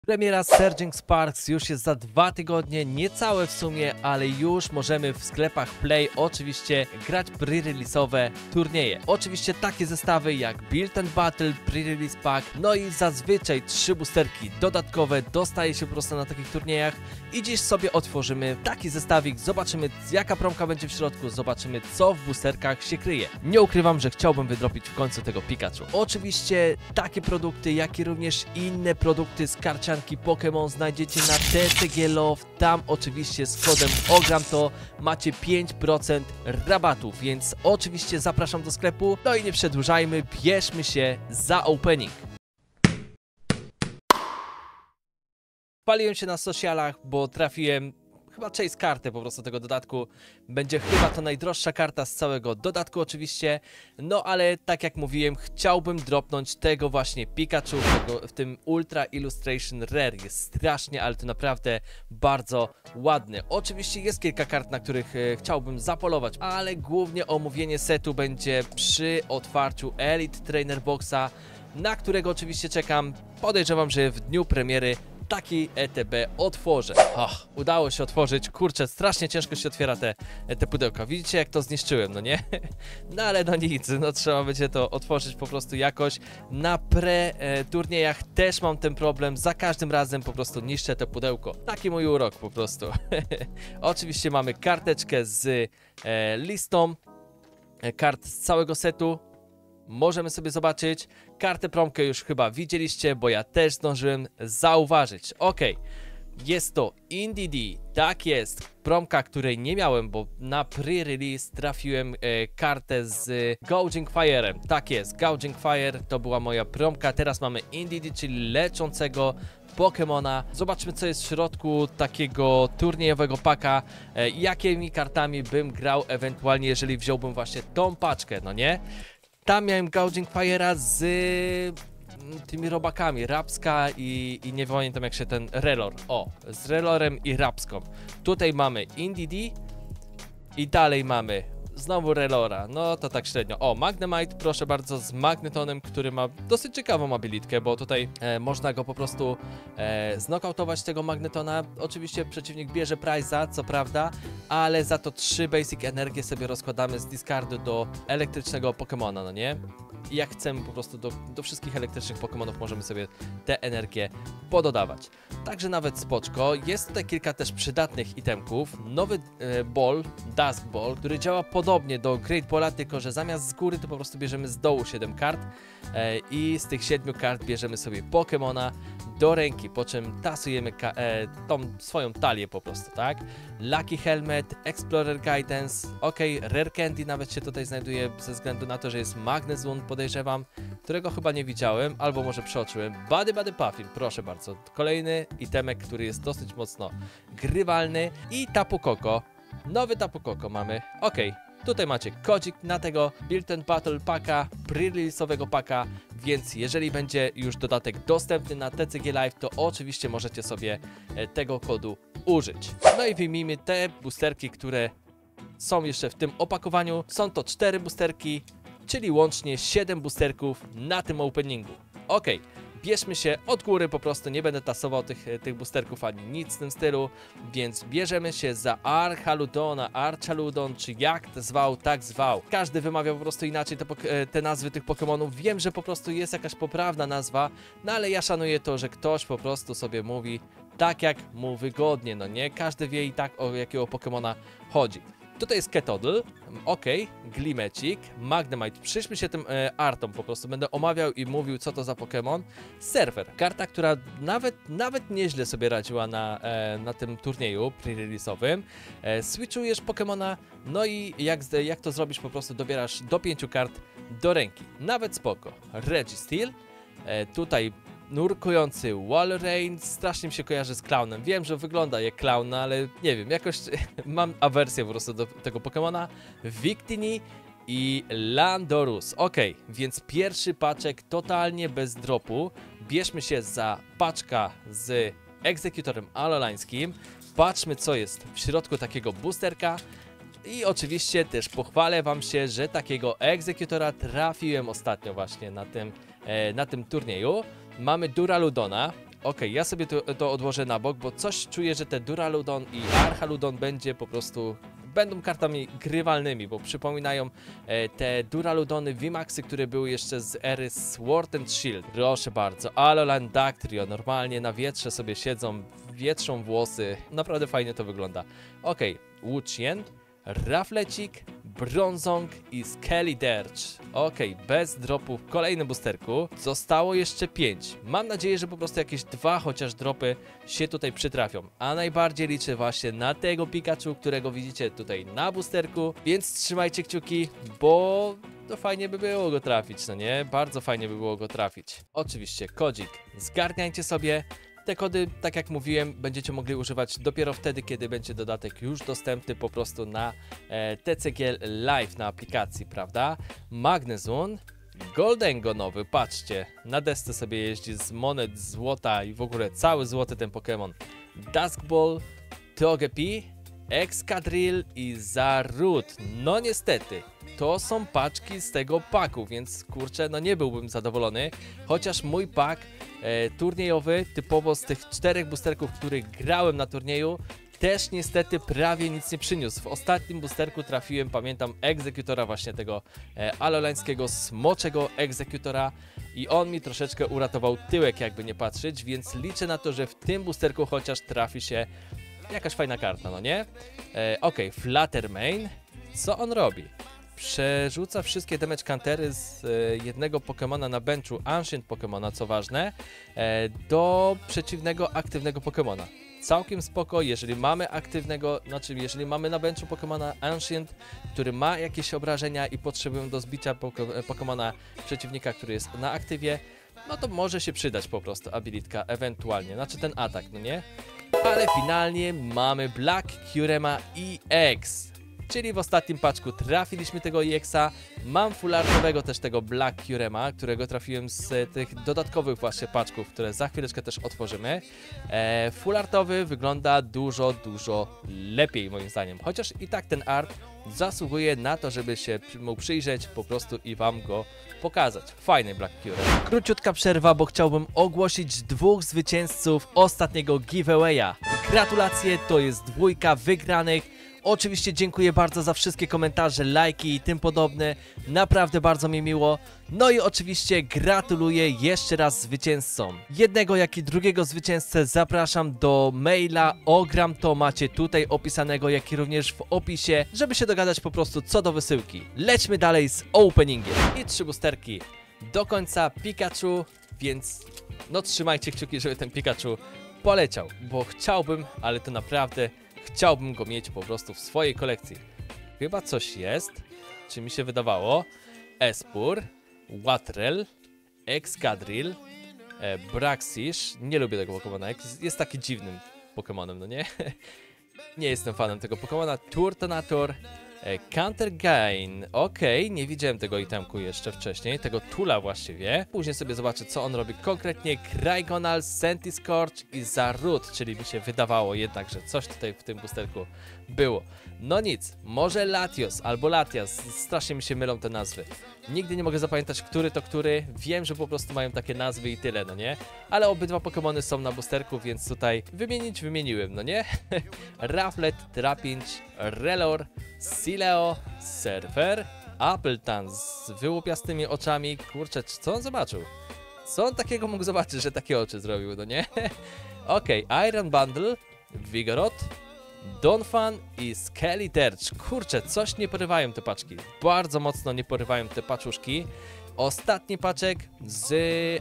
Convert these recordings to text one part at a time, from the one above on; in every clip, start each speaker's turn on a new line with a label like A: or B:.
A: Premiera Surging Sparks już jest za 2 tygodnie, niecałe w sumie, ale już możemy w sklepach Play oczywiście grać pre-release'owe turnieje. Oczywiście takie zestawy jak Build and Battle, Pre-Release Pack, no i zazwyczaj 3 boosterki dodatkowe dostaje się po prostu na takich turniejach i dziś sobie otworzymy taki zestawik, zobaczymy jaka promka będzie w środku, zobaczymy co w boosterkach się kryje. Nie ukrywam, że chciałbym wydropić w końcu tego Pikachu. Oczywiście takie produkty, jak i również inne produkty z karcianki Pokémon znajdziecie na TCG Love. Tam oczywiście z kodem OGRAMTO macie 5% rabatu, więc oczywiście zapraszam do sklepu. No i nie przedłużajmy, bierzmy się za opening. Paliłem się na socialach, bo trafiłem chyba chase kartę po prostu tego dodatku. Będzie chyba to najdroższa karta z całego dodatku oczywiście. No ale tak jak mówiłem, chciałbym dropnąć tego właśnie Pikachu w tym Ultra Illustration Rare. Jest strasznie, ale to naprawdę bardzo ładny. Oczywiście jest kilka kart, na których chciałbym zapolować, ale głównie omówienie setu będzie przy otwarciu Elite Trainer Boxa, na którego oczywiście czekam. Podejrzewam, że w dniu premiery taki ETB otworzę. Udało się otworzyć. Kurczę, strasznie ciężko się otwiera te pudełka. Widzicie, jak to zniszczyłem, no nie? No ale no nic, no trzeba będzie to otworzyć po prostu jakoś. Na turniejach też mam ten problem. Za każdym razem po prostu niszczę to pudełko. Taki mój urok po prostu. Oczywiście mamy karteczkę z listą kart z całego setu. Możemy sobie zobaczyć. Kartę promkę już chyba widzieliście, bo ja też zdążyłem zauważyć. Ok, jest to INDD, tak jest. Promka, której nie miałem, bo na pre-release trafiłem kartę z Gouging Fire'em. Tak jest, Gouging Fire to była moja promka. Teraz mamy INDD, czyli leczącego Pokemona. Zobaczmy, co jest w środku takiego turniejowego paka. Jakimi kartami bym grał ewentualnie, jeżeli wziąłbym właśnie tą paczkę, no nie? Tam miałem Gouging Fire'a z tymi robakami, Rapska i nie pamiętam jak się ten Relor. O, z Relorem i Rapską. Tutaj mamy INDD i dalej mamy znowu Relora. No to tak średnio. O, Magnemite, proszę bardzo, z Magnetonem, który ma dosyć ciekawą abilitkę, bo tutaj można go po prostu znokautować tego Magnetona. Oczywiście przeciwnik bierze Prize'a, co prawda, ale za to 3 Basic Energię sobie rozkładamy z discardu do elektrycznego Pokemona, no nie? I jak chcemy po prostu do wszystkich elektrycznych Pokemonów możemy sobie te energię pododawać. Także nawet spoczko. Jest tutaj kilka też przydatnych itemków. Nowy Ball, Dusk Ball, który działa podobnie do Great Balla, tylko że zamiast z góry to po prostu bierzemy z dołu 7 kart i z tych 7 kart bierzemy sobie Pokemona do ręki, po czym tasujemy tą swoją talię po prostu, tak? Lucky Helmet, Explorer Guidance, ok, Rare Candy nawet się tutaj znajduje ze względu na to, że jest Magnezone, podejrzewam, którego chyba nie widziałem, albo może przeoczyłem. Buddy Puffin, proszę bardzo, kolejny itemek, który jest dosyć mocno grywalny i Tapu Koko, nowy Tapu Koko mamy, ok. Tutaj macie kodzik na tego Build and Battle paka, pre-release'owego paka, więc jeżeli będzie już dodatek dostępny na TCG Live, to oczywiście możecie sobie tego kodu użyć. No i wyjmijmy te boosterki, które są jeszcze w tym opakowaniu. Są to 4 boosterki, czyli łącznie 7 boosterków na tym openingu. Ok. Bierzmy się od góry, po prostu nie będę tasował tych boosterków ani nic w tym stylu, więc bierzemy się za Archaludon, czy jak zwał, tak zwał. Każdy wymawiał po prostu inaczej te nazwy tych Pokemonów. Wiem, że po prostu jest jakaś poprawna nazwa, no ale ja szanuję to, że ktoś po prostu sobie mówi tak jak mu wygodnie, no nie? Każdy wie i tak o jakiego Pokemona chodzi. Tutaj jest Ketodl, ok, Glimecik, Magnemite. Przyjrzmy się tym artom, po prostu będę omawiał i mówił, co to za Pokémon. Surfer, karta, która nawet nieźle sobie radziła na tym turnieju pre-release'owym. Switchujesz Pokémona, no i jak to zrobisz, po prostu dobierasz do 5 kart do ręki. Nawet spoko. Registeel, tutaj nurkujący Walrein, strasznie mi się kojarzy z Clownem. Wiem, że wygląda jak Clown, no ale nie wiem, jakoś mam awersję po prostu do tego Pokemona. Victini i Landorus. Ok, więc pierwszy paczek totalnie bez dropu. Bierzmy się za paczka z egzekutorem alolańskim. Patrzmy, co jest w środku takiego boosterka. I oczywiście też pochwalę wam się, że takiego egzekutora trafiłem ostatnio właśnie na tym turnieju. Mamy Duraludona, Okej, ja sobie to odłożę na bok, bo coś czuję, że te Duraludon i Archaludon będą kartami grywalnymi, bo przypominają te Duraludony VMAXy, które były jeszcze z ery Sword and Shield. Proszę bardzo, Alolan Dactrio, normalnie na wietrze sobie siedzą, wietrzą włosy, naprawdę fajnie to wygląda. Okej, Łucien, Raflecik, Bronzong i Skeledirge. Okej, bez dropów w kolejnym boosterku. Zostało jeszcze 5. Mam nadzieję, że po prostu jakieś 2 chociaż dropy się tutaj przytrafią. A najbardziej liczę właśnie na tego Pikachu, którego widzicie tutaj na boosterku. Więc trzymajcie kciuki, bo to fajnie by było go trafić, no nie? Bardzo fajnie by było go trafić. Oczywiście, kodzik zgarniajcie sobie. Te kody, tak jak mówiłem, będziecie mogli używać dopiero wtedy, kiedy będzie dodatek już dostępny po prostu na TCG Live na aplikacji, prawda? Magnezone, Goldengo nowy, patrzcie, na desce sobie jeździ z monet, złota i w ogóle cały złoty ten Pokémon. Duskball, Togepi, Excadrill i Zarude. No niestety, to są paczki z tego paku, więc kurczę, no nie byłbym zadowolony, chociaż mój pak turniejowy, typowo z tych 4 boosterków, których grałem na turnieju, też niestety prawie nic nie przyniósł. W ostatnim boosterku trafiłem, pamiętam, egzekutora właśnie tego alolańskiego smoczego egzekutora i on mi troszeczkę uratował tyłek, jakby nie patrzeć, więc liczę na to, że w tym boosterku chociaż trafi się jakaś fajna karta, no nie? Okej, Fluttermane, co on robi? Przerzuca wszystkie damage countery z jednego Pokemona na benchu Ancient Pokemona, co ważne, do przeciwnego aktywnego Pokemona. Całkiem spoko, jeżeli mamy aktywnego, znaczy jeżeli mamy na benchu Pokemona Ancient, który ma jakieś obrażenia i potrzebują do zbicia Pokemona przeciwnika, który jest na aktywie, no to może się przydać po prostu abilitka ewentualnie, znaczy ten atak, no nie? Ale finalnie mamy Black Curema EX. Czyli w ostatnim paczku trafiliśmy tego EX-a. Mam fullartowego też tego Black Curema, którego trafiłem z tych dodatkowych właśnie paczków, które za chwileczkę też otworzymy. Fullartowy wygląda dużo lepiej moim zdaniem. Chociaż i tak ten art zasługuje na to, żeby się mu przyjrzeć po prostu i wam go pokazać. Fajny Black Curem. Króciutka przerwa, bo chciałbym ogłosić 2 zwycięzców ostatniego giveawaya. Gratulacje, to jest 2 wygranych. Oczywiście dziękuję bardzo za wszystkie komentarze, lajki i tym podobne. Naprawdę bardzo mi miło. No i oczywiście gratuluję jeszcze raz zwycięzcom. Jednego, jak i drugiego zwycięzcę zapraszam do maila Ogram, to macie tutaj opisanego, jak i również w opisie, żeby się dogadać po prostu co do wysyłki. Lećmy dalej z openingiem. I 3 boosterki do końca Pikachu, więc no trzymajcie kciuki, żeby ten Pikachu poleciał, bo chciałbym, ale to naprawdę chciałbym go mieć po prostu w swojej kolekcji. Chyba coś jest, czy mi się wydawało. Espur, Watrel, Excadrill, Braxish. Nie lubię tego Pokemona, jest taki dziwnym Pokemonem, no nie? Nie jestem fanem tego Pokemona. Turtonator, Countergain. Okej, nie widziałem tego itemku jeszcze wcześniej, tego Tula właściwie. Później sobie zobaczę, co on robi konkretnie. Cryogonal, Centiskorch i Zarude, czyli mi się wydawało jednak, że coś tutaj w tym boosterku było. No nic, może Latios albo Latias, strasznie mi się mylą te nazwy. Nigdy nie mogę zapamiętać, który to który. Wiem, że po prostu mają takie nazwy i tyle, no nie? Ale obydwa Pokemony są na boosterku, więc tutaj wymieniłem, no nie? Raflet, Trapinch, Relor, Sileo, Surfer, Appleton z wyłupiastymi oczami. Kurczę, co on zobaczył? Co on takiego mógł zobaczyć, że takie oczy zrobił, no nie? Okej, Iron Bundle, Vigoroth, Donphan i Skeledirge. Kurczę, coś nie porywają te paczki. Bardzo mocno nie porywają te paczuszki. Ostatni paczek z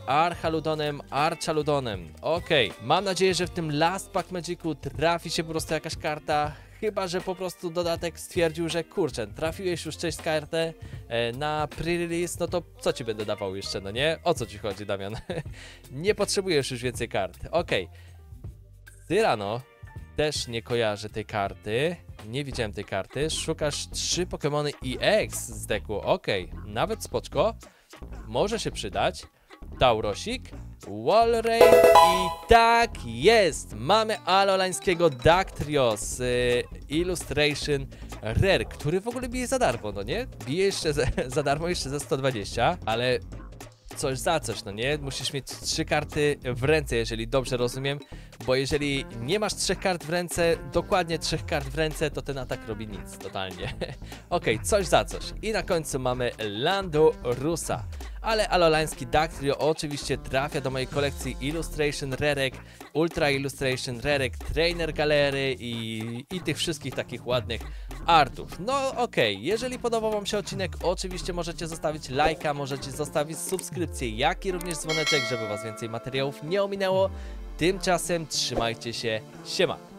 A: Archaludonem. Okej, mam nadzieję, że w tym Last Pack Magicu trafi się po prostu jakaś karta. Chyba że po prostu dodatek stwierdził, że kurczę, trafiłeś już cześć kartę na pre-release, no to co ci będę dawał jeszcze, no nie? O co ci chodzi, Damian? Nie potrzebujesz już więcej kart. Okej. Cyrano. Też nie kojarzę tej karty. Nie widziałem tej karty. Szukasz 3 Pokemony EX z deku. Okej, nawet spoczko. Może się przydać. Taurosik, Walrein i tak jest! Mamy alolańskiego Dactrio z Illustration Rare, który w ogóle bije za darmo, no nie? Bije jeszcze za darmo, jeszcze za 120, ale coś za coś, no nie? Musisz mieć 3 karty w ręce, jeżeli dobrze rozumiem, bo jeżeli nie masz 3 kart w ręce, dokładnie 3 kart w ręce, to ten atak robi nic, totalnie. Okej, coś za coś. I na końcu mamy Landorusa. Ale Alolański Dactrio oczywiście trafia do mojej kolekcji Illustration Rerek, Ultra Illustration Rerek, Trainer Galery i tych wszystkich takich ładnych artów. No okej, jeżeli podobał wam się odcinek, oczywiście możecie zostawić lajka, możecie zostawić subskrypcję, jak i również dzwoneczek, żeby was więcej materiałów nie ominęło. Tymczasem trzymajcie się, siema!